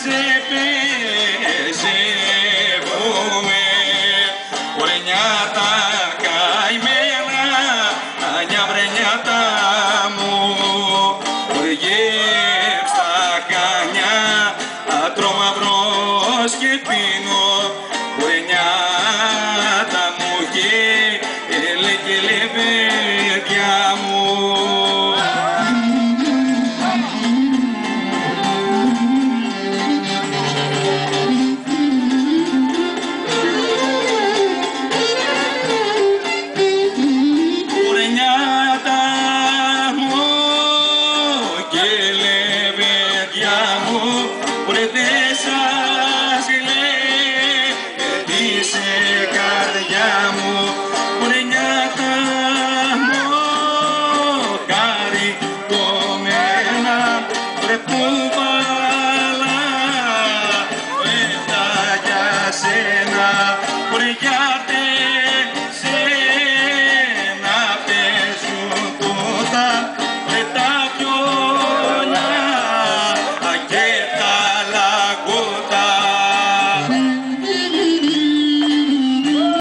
σε περισσεύομαι, ωρε νιάτα καημένα, νιαβρενιάτα μου, ωρε γεύστα κανιά, τρόμαυρος και πίνω, ωρε νιάτα μου και λέγε παιδιά μου. Ωρε δε σας λέει σε καρδιά μου, ωρε νιάτα μου χαριτωμένα, ωρε που βάλα έφτα για σένα, ωρε